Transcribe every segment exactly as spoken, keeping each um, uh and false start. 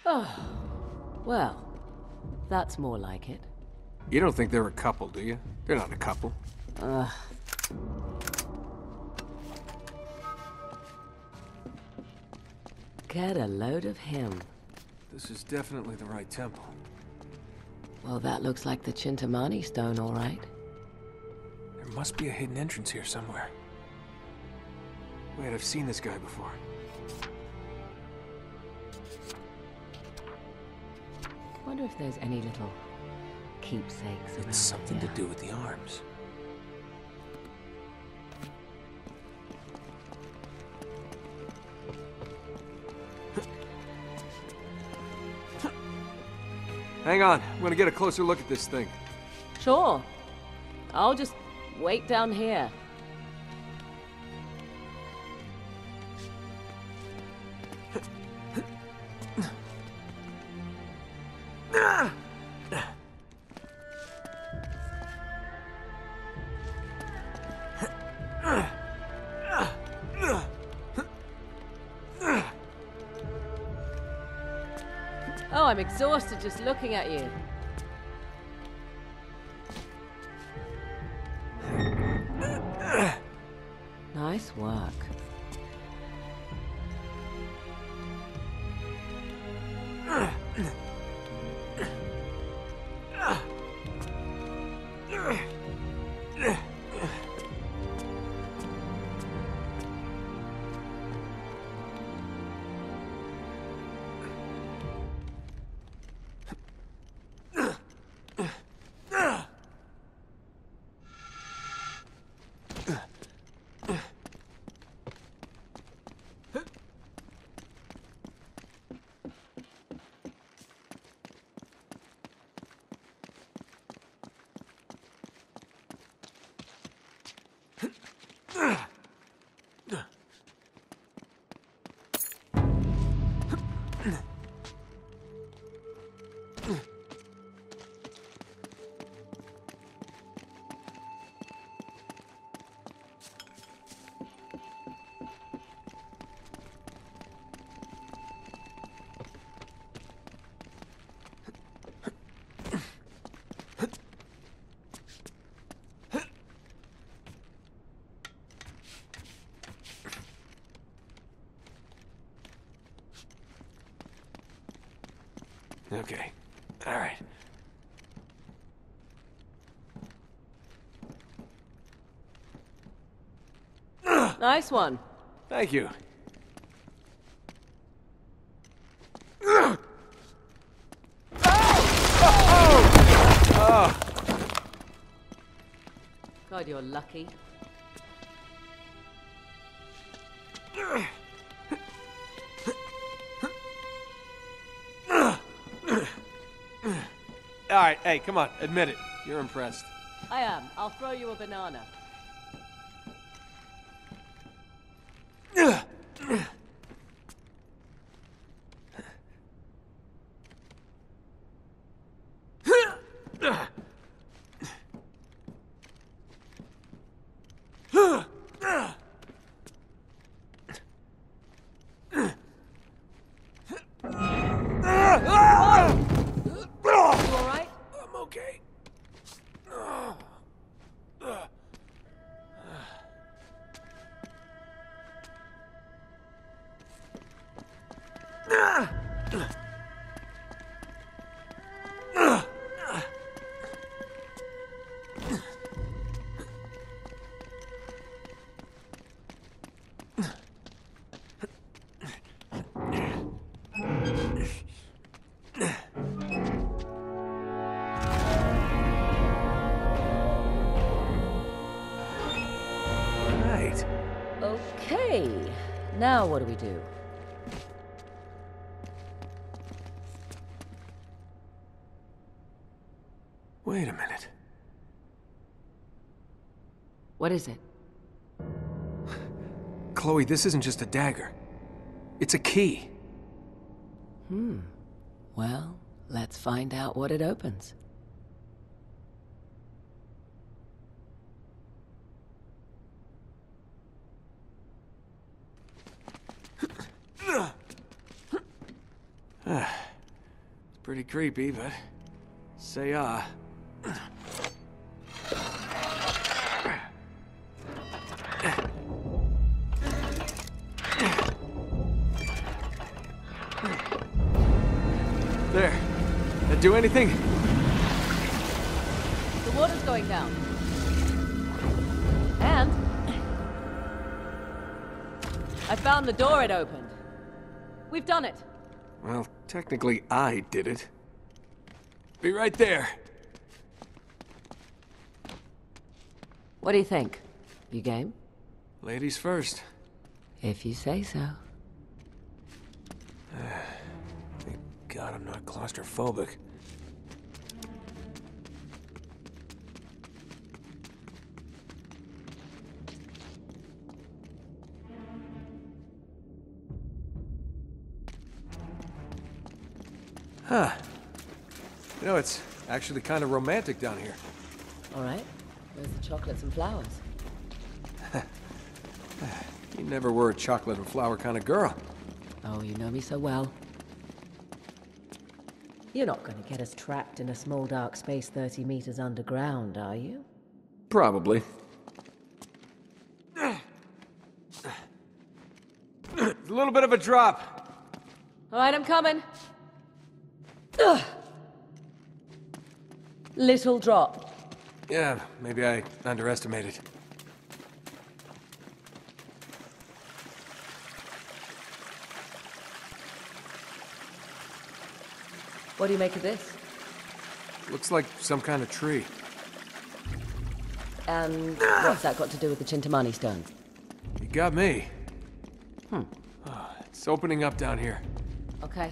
Well, that's more like it. You don't think they're a couple, do you? They're not a couple. Ugh. Get a load of him. This is definitely the right temple. Well, that looks like the Chintamani stone, all right. There must be a hidden entrance here somewhere. Wait, I've seen this guy before. Wonder if there's any little keepsakes around It's something here. to do with the arms. Hang on, I'm gonna get a closer look at this thing. Sure. I'll just wait down here. Oh, I'm exhausted just looking at you. Nice work. Okay, all right. Nice one. Thank you. God, you're lucky. All right, hey, come on, admit it. You're impressed. I am. I'll throw you a banana. Okay, now what do we do? Wait a minute. What is it? Chloe, this isn't just a dagger. It's a key. Hmm. Well, let's find out what it opens. Pretty creepy, but say ah. There. That do anything? The water's going down. And I found the door it opened. We've done it. Well, technically I did it. Be right there. What do you think? You game? Ladies first. If you say so. Thank God I'm not claustrophobic. Huh. You know, it's actually kind of romantic down here. All right. Where's the chocolates and flowers? You never were a chocolate and flower kind of girl. Oh, you know me so well. You're not going to get us trapped in a small dark space thirty meters underground, are you? Probably. A little bit of a drop. All right, I'm coming. Ugh. Little drop. Yeah, maybe I underestimated. What do you make of this? Looks like some kind of tree. And what's that got to do with the Chintamani stone? You got me. Hmm. Oh, it's opening up down here. Okay.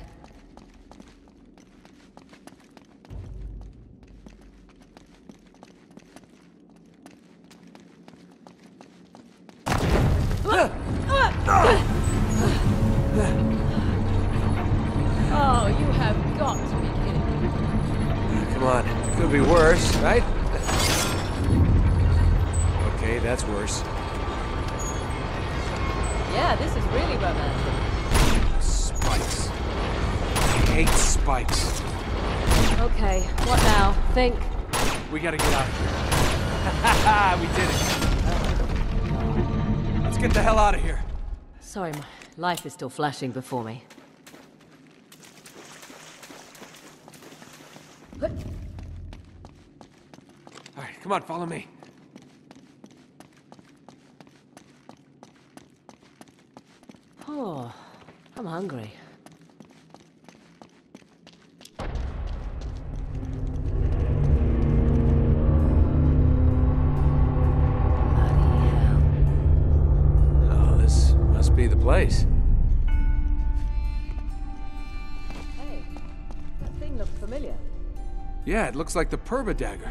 Oh, you have got to be kidding me. Come on, could be worse, right? Okay, that's worse. Yeah, this is really romantic. Spikes. I hate spikes. Okay, what now? Think. We gotta get out of here. Ha we did it. Let's get the hell out of here. Sorry, my life is still flashing before me. All right, come on, follow me. Oh, I'm hungry. Bloody hell. Oh, this must be the place. Hey, that thing looks familiar. Yeah, it looks like the Purba dagger.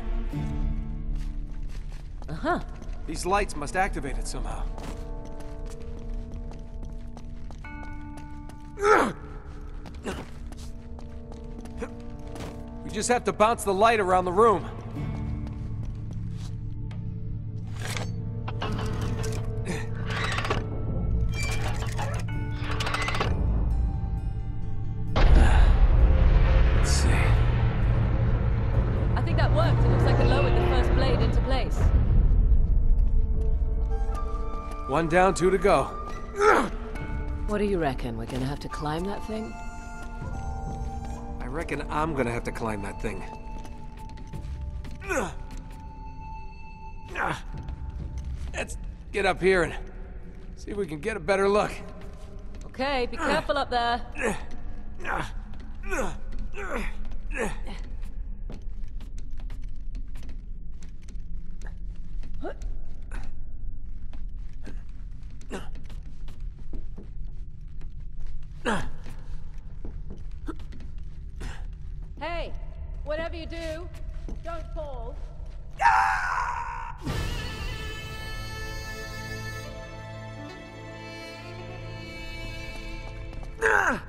Uh-huh. These lights must activate it somehow. We just have to bounce the light around the room. Let's see. I think that worked. It looks like it lowered the first blade into place. One down, two to go. What do you reckon? We're gonna have to climb that thing? I reckon I'm gonna have to climb that thing. Let's get up here and see if we can get a better look. Okay, be careful up there. Hey, whatever you do, don't fall. Ah!